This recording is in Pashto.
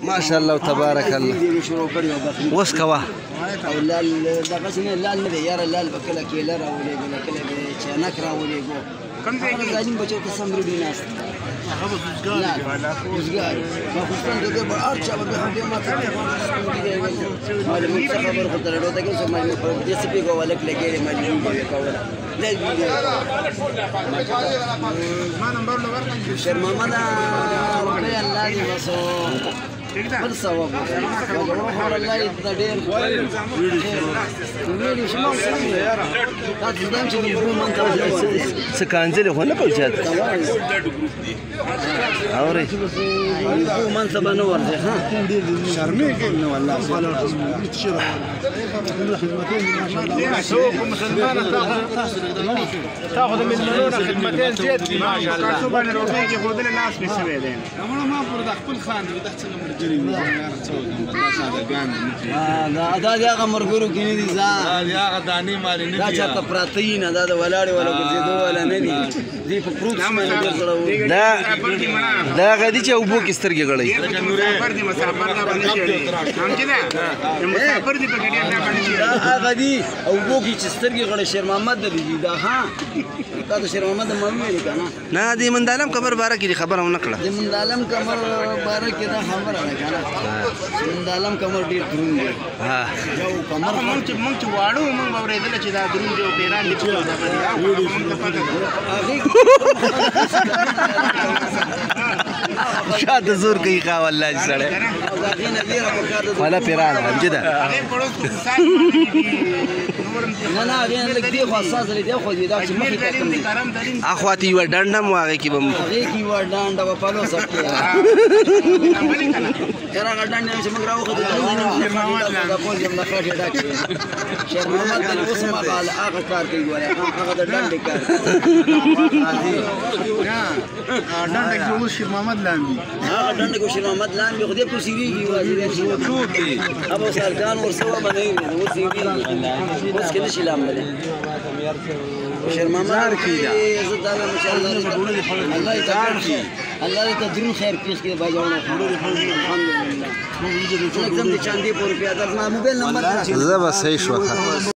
ماشاءالله تبارك الله وس کوا او لال دغه څنګه لال نه دی یاره لال به کله کیله راولېږو کله به چانک راولېږو کوم ځای کې ظالم بچو ته سمرو دی ناست هغه وزګار ما خو څنګه دغه به ارچا به هم ما ته معلومات خبر خو تر ډوته کې سم معلومات په دې سپي کو ولک لګېږي معلومات کوله ما نمبر لو ورکړم شر محمد روپے الله دې وسو بل ثواب والله دا ډېر ویډیو شمو یاره تاسو دم چې موږ مونږ ته څه کانځلې خو نه کوي چاته اورې من سبا نه ورځي ها شرمې کې نه والله تاخذ من مليون خدمتين زيت ما شاء الله تاسو باندې روپې کې خو دل لاس په سوي دي ما پر د خپل خان د تحت دا هغه مرګورو کې نه دي دا هغه دانی مال نه دي دا چاته پراتین دا د ولاړې ولا ګرځېدو ولا نه دي دې په پروت دا غدي چې وبو کې سترګې غړې مسافر دي مسافر دا باندې شي هم چې دا مسافر دي په کې نه باندې شي هغه دي او وبو کې چې سترګې غړې شیر محمد دې دا ها تا د شیر محمد مامي نه کنه نه دې مندالم قبر بارے کې خبره ونه کړه دې مندالم قبر بارے کې دا خبره نه کنه مندالم قبر ډیر دروند دی ها یو قمر مونږ چې واړو مونږ اورېدل چې دا دروند دی او پیران دي ټول دا شاته زور کوي کا والله سره ولا پیران همجدا نه نه هغه لګ دی خو اساس لري خو دا چې مخې ته کوم اخواتي و ډنډم واغې کې بم هغه کې و ډنډه په پلو سکه کرا ډنډه چې موږ راوخه د شیر محمد لا په یم نه کړی دا شیر محمد له وسمه قال هغه کار کوي ولا هغه د ډنډه کار ډنډه کې و شیر محمد لاندې هغه ډنډه کو شیر محمد لاندې خو دې په سیری کې وازی شي ابو سرکان ورسوه باندې و سیری بس کې نشي لامل شیر محمد کی عزت الله ماشاءالله الله تعالی الله دې تدرون خیر پیش کې باجوړو الحمدلله موږ دې چاندي په روپیا د موبایل نمبر زه به صحیح شو